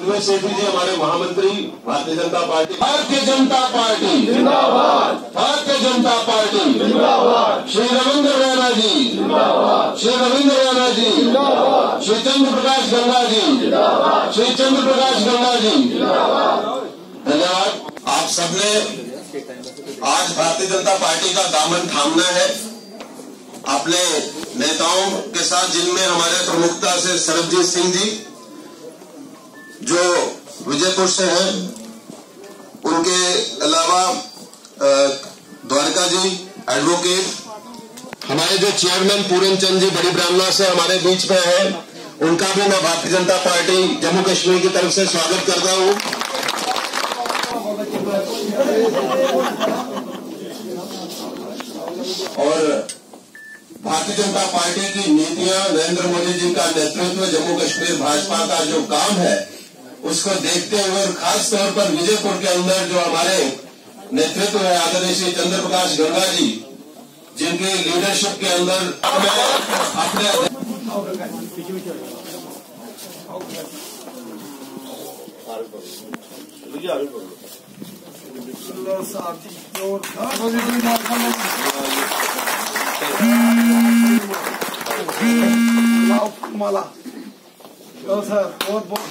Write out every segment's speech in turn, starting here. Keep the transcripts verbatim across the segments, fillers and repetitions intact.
में सेठी जी हमारे महामंत्री भारतीय जनता पार्टी भारतीय जनता पार्टी जिंदाबाद भारतीय जनता पार्टी जिंदाबाद श्री रविंद्र रैना जी जिंदाबाद श्री रविंद्र रैना जी जिंदाबाद श्री चंद्र प्रकाश गंगा जी जिंदाबाद श्री चंद्र प्रकाश गंगा जी जिंदाबाद। धन्यवाद। आप सबने आज भारतीय जनता पार्टी का दामन थामना है अपने नेताओं के साथ, जिनमें हमारे प्रमुखता से सरबजीत सिंह जी जो विजयपुर से हैं, उनके अलावा द्वारका जी एडवोकेट, हमारे जो चेयरमैन पूरन चंद जी बड़ी ब्राह्मणा से हमारे बीच में हैं, उनका भी मैं भारतीय जनता पार्टी जम्मू कश्मीर की तरफ से स्वागत करता हूं। और भारतीय जनता पार्टी की नीतियां, नरेंद्र मोदी जी का नेतृत्व, जम्मू कश्मीर भाजपा का जो काम है उसको देखते हुए, और खास तौर पर विजयपुर के अंदर जो हमारे नेतृत्व है आदरणीय श्री चंद्र प्रकाश गंगा जी, जिनकी लीडरशिप के अंदर अपने माला सर बहुत बहुत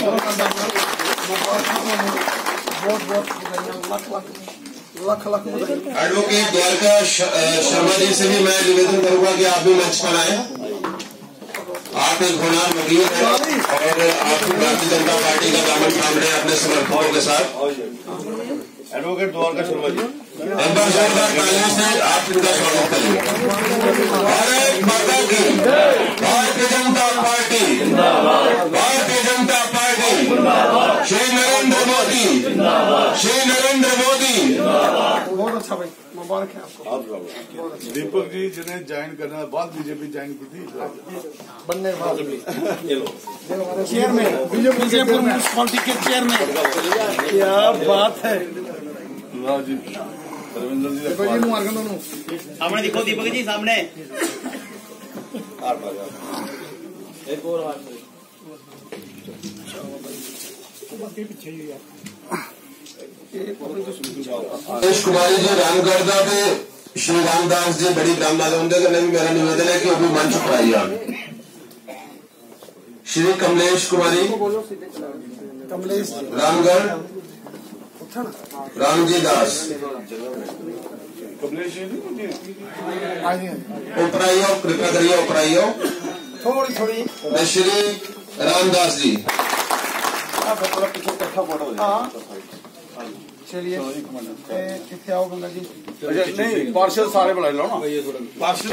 बहुत बहुत लख लख एडवोकेट द्वारका शर्मा जी से भी मैं निवेदन करूंगा कि आप भी मंच पर आए। आप एक होनहार वकील हैं और आप भारतीय जनता पार्टी का दामन थाम रहे हैं अपने समर्थकों के साथ। एडवोकेट द्वारका शर्मा जी एक बार जोरदार तालियों से आप इनका स्वागत करेंगे। भारत माता की भारतीय जनता पार्टी भारतीय जनता पार्टी श्री नरेंद्र मोदी श्री नरेंद्र मोदी। बहुत अच्छा भाई, मुबारक है आपको। दीपक जी जिन्हें ज्वाइन करने के बाद बीजेपी ज्वाइन की थी बनने वाले चेयरमैन विजयपुर म्यूनिसिपालिटी के चेयरमैन, क्या बात है। जी रविंद्र जी सामने दिखो दीपक जी सामने। एक और सुरेश कुमारी जी रामगढ़ के श्री रामदास जी बड़ी ब्राह्मणा, उनके करने में मेरा निवेदन है कि अभी मंच पर आइए आप। श्री कमलेश कुमारी कमलेश रामगढ़, रामजी दास कमलेश जी उपराइयो, कृपया करिए उपराइयो थोड़ी थोड़ी श्री रामदास जी। चलिए कितने आओ गंगा जी। नहीं पार्षद सारे बुला लो ना, पार्षद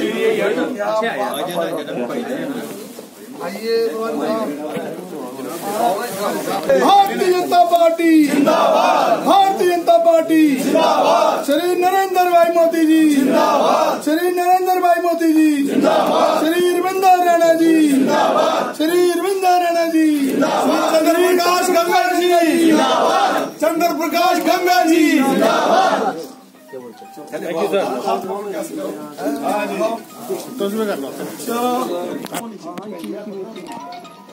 आइए। भारतीय जनता पार्टी जिंदाबाद भारतीय जनता पार्टी जिंदाबाद श्री नरेंद्र भाई मोदी जी जिंदाबाद श्री नरेंद्र भाई मोदी जी जिंदाबाद श्री रविंद्र रैना जी जिंदाबाद श्री रविंद्र रैना जी चंद्र प्रकाश गंगा जी जिंदाबाद चंद्र प्रकाश गंगा जी जिंदाबाद। Thank you sir.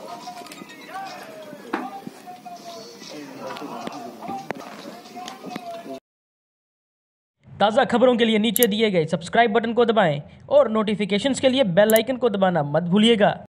ताज़ा खबरों के लिए नीचे दिए गए सब्सक्राइब बटन को दबाएं और नोटिफिकेशंस के लिए बेल आइकन को दबाना मत भूलिएगा।